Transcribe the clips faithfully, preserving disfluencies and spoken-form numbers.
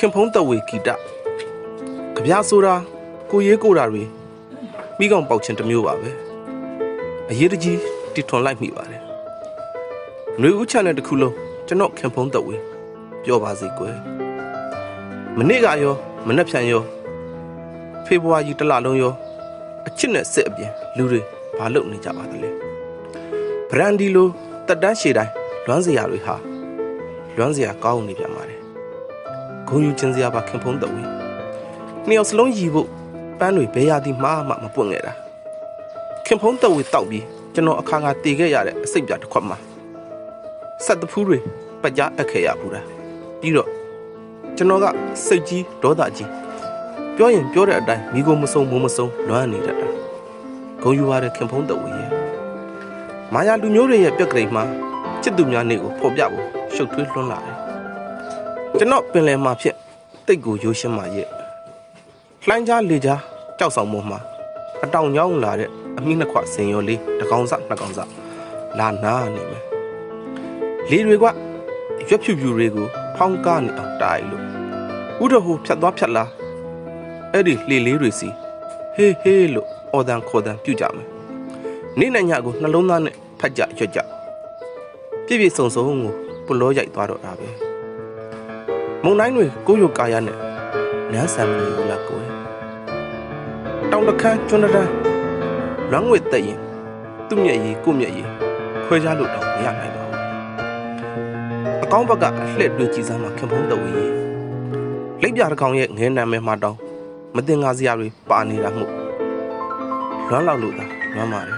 ခင်ဖုံးသက်ဝေဂီတကြပြဆိုတာကိုရေးကိုတာတွေမိကောင်ပေါက်ချင်းတစ်မျိုးပါပဲအရေးတကြီးတီထွန်လိုက်မိပါတယ်ຫນွေဦးချန်တဲ့တစ်ခုလုံးကျွန်တော်ခင်ဖုံးသက်ဝေပြောပါစေကွယ်မနေ့ကရောမနေ့ဖြန်ရောဖေဖော်ဝါရီတလလုံးရောအချစ်နဲ့စစ်အပြင်လူတွေဘာလုပ်နေကြပါသလဲဗရန်ဒီလိုတက်တန်းရှည်တိုင်းလွမ်းစရာတွေဟာလွမ်းစရာကောင်းနေပြန်ပါတယ်ဂုံယူခြင်းစရာပါခင်ဖုံးသက်ဝေနှစ်ယောက်စလုံးရီဖို့ပန်းတွေဘဲရသည်မှားမှမပွင့်ခဲ့တာခင်ဖုံးသက်ဝေတောက်ပြီးကျွန်တော်အခါခါတည်ခဲ့ရတဲ့အစိတ်ပြတစ်ခွက်မှာဆက်တဖူးတွေပတ်ကြားအပ်ခဲ့ရဘူးလားပြီးတော့ကျွန်တော်ကစိတ်ကြီးဒေါသကြီးပြောရင်ပြောတဲ့အတိုင်းမိကိုမဆုံးမိုးမဆုံးလွမ်းနေတတ်တာဂုံယူရတဲ့ခင်ဖုံးသက်ဝေရဲ့မာယာလူမျိုးတွေရဲ့ပြက်ကလေးမှာချစ်သူများနေကိုဖော်ပြဖို့ရှုပ်ထွေးလွန်းလာတယ်ကျွန်တော်ပင်လယ်မှာဖြစ်တိတ်ကိုရိုးရှင်းမှရဲ့လှိုင်းကြားလေကြားကြောက်ဆောင်ပေါ်မှာအတောင်ညောင်းလာတဲ့အမိနှစ်ခွစင်ရောလေးတစ်ကောင်စနှစ်ကောင်စလာနာနေမယ်လေတွေကရွက်ဖြူဖြူတွေကိုဖောင်းကားနေအောင်တားလို့ဥဒဟိုဖြတ်သွားဖြတ်လာအဲ့ဒီလှေလေးတွေစီဟေးဟေးလို့အော်တန်ခေါ်တန်ပြုတ်ကြမယ်နေ့နဲ့ညကိုနှလုံးသားနဲ့ဖတ်ကြရွက်ကြပြည့်ပြည့်စုံစုံကိုပလောရိုက်သွားတော့တာပဲမုံတိုင်းတွေကိုရုပ်ကာယနဲ့နန်းဆန်နေဘူးလားကိုယ်တောင်တခမ်းကျွန်းတန်းလွမ်းငွေတက်ရင်သူ့မျက်ရည်ကိုမျက်ရည်ခွဲခြားလို့တော့မရနိုင်ပါဘူးအကောင်းဘက်ကအလှည့်တွေ့ကြည့်စမ်းမှာခင်ဖုံးသက်ဝေးလိပ်ပြတစ်ကောင်ရဲ့ငဲနာမဲမှာတောင်းမတင်ငါစရာတွေပါနေတာမှုလွမ်းလောက်လို့သာလွမ်းပါတယ်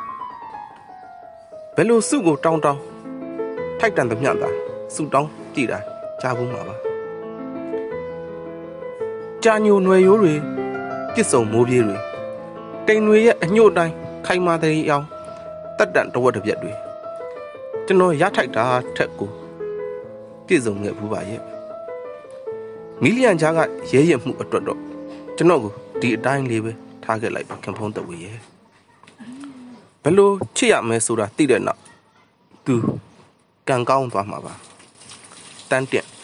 ဘယ်လိုစုကိုတောင်းတောင်းထိုက်တန်သမျှသာစုတောင်းကြည့်တာကြားဘူးမှာပါကြာညိုနွယ်ရိုးတွေပြစ်စုံမိုးပြေးတွေတိမ်တွေရဲ့အညို့တိုင်းခိုင်မာတဲ့အောင်တက်တန်တဝက်တစ်ပြက်တွေကျွန်တော်ရထိုက်တာထက်ကိုပြည့်စုံခဲ့ဘူးပါရဲ့မီလီယံကြားကရဲရဲမှုအတွက်တော့ကျွန်တော်ကိုဒီအတိုင်းလေးပဲထားခဲ့လိုက်ပါခင်ဖုံးသက်ဝေရဲ့ဘယ်လိုချစ်ရမယ်ဆိုတာသိတဲ့နောက်သူကံကောင်းသွားမှာပါတန်းတက်